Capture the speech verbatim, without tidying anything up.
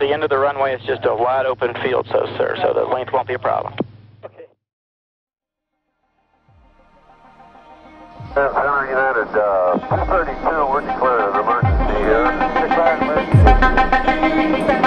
the end of the runway is just a wide open field, so sir, so the length won't be a problem. Okay. Center United, uh, two thirty-two, we're declaring an emergency here. Declaring emergency.